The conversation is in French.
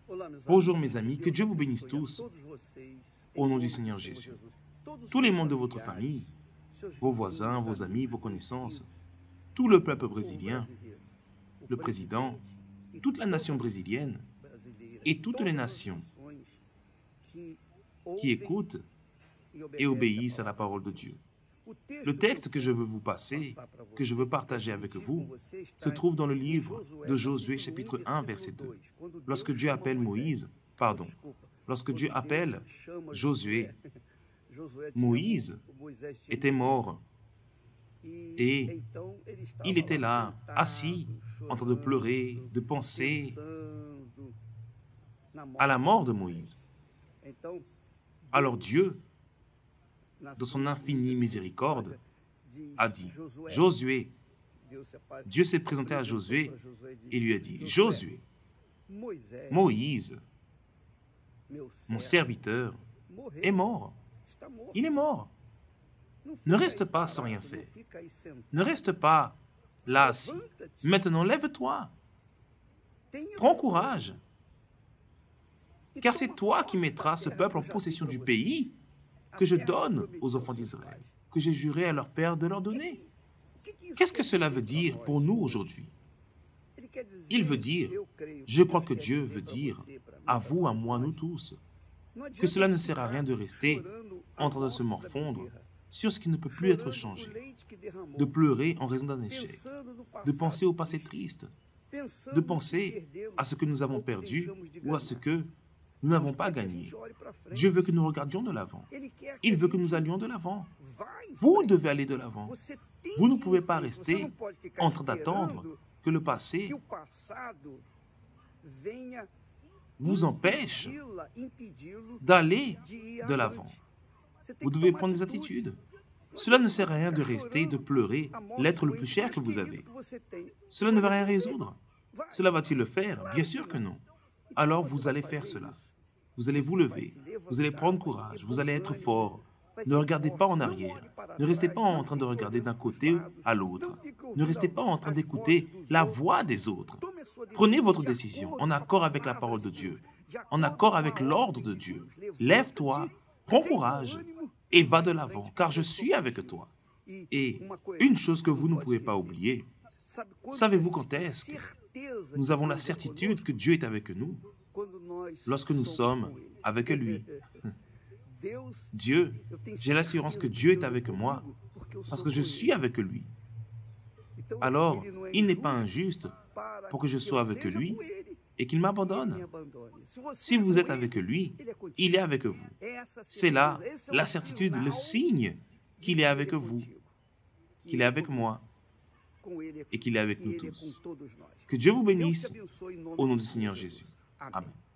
Bonjour mes amis, que Dieu vous bénisse tous au nom du Seigneur Jésus. Tous les membres de votre famille, vos voisins, vos amis, vos connaissances, tout le peuple brésilien, le président, toute la nation brésilienne et toutes les nations qui écoutent et obéissent à la parole de Dieu. Le texte que je veux vous passer, que je veux partager avec vous, se trouve dans le livre de Josué chapitre 1 verset 2. Lorsque Dieu appelle Josué, Moïse était mort et il était là, assis, en train de pleurer, de penser à la mort de Moïse. Alors Dieu, dans son infinie miséricorde, a dit, Josué, Dieu s'est présenté à Josué et lui a dit, Josué, Moïse, mon serviteur, est mort. Il est mort. Ne reste pas sans rien faire. Ne reste pas là assis. Maintenant, lève-toi. Prends courage. Car c'est toi qui mettras ce peuple en possession du pays que je donne aux enfants d'Israël, que j'ai juré à leur père de leur donner. Qu'est-ce que cela veut dire pour nous aujourd'hui? Il veut dire, je crois que Dieu veut dire, à vous, à moi, nous tous, que cela ne sert à rien de rester en train de se morfondre sur ce qui ne peut plus être changé, de pleurer en raison d'un échec, de penser au passé triste, de penser à ce que nous avons perdu ou à ce que nous n'avons pas gagné. Dieu veut que nous regardions de l'avant. Il veut que nous allions de l'avant. Vous devez aller de l'avant. Vous ne pouvez pas rester en train d'attendre que le passé vous empêche d'aller de l'avant. Vous devez prendre des attitudes. Cela ne sert à rien de rester, de pleurer l'être le plus cher que vous avez. Cela ne va rien résoudre. Cela va-t-il le faire? Bien sûr que non. Alors vous allez faire cela. Vous allez vous lever. Vous allez prendre courage. Vous allez être fort. Ne regardez pas en arrière. Ne restez pas en train de regarder d'un côté à l'autre. Ne restez pas en train d'écouter la voix des autres. Prenez votre décision en accord avec la parole de Dieu, en accord avec l'ordre de Dieu. Lève-toi, prends courage et va de l'avant, car je suis avec toi. Et une chose que vous ne pouvez pas oublier, savez-vous quand est-ce que nous avons la certitude que Dieu est avec nous? Lorsque nous sommes avec lui. Dieu, j'ai l'assurance que Dieu est avec moi parce que je suis avec lui. Alors, il n'est pas injuste pour que je sois avec lui et qu'il m'abandonne. Si vous êtes avec lui, il est avec vous. C'est là la certitude, le signe qu'il est avec vous, qu'il est avec moi et qu'il est avec nous tous. Que Dieu vous bénisse au nom du Seigneur Jésus. Amen.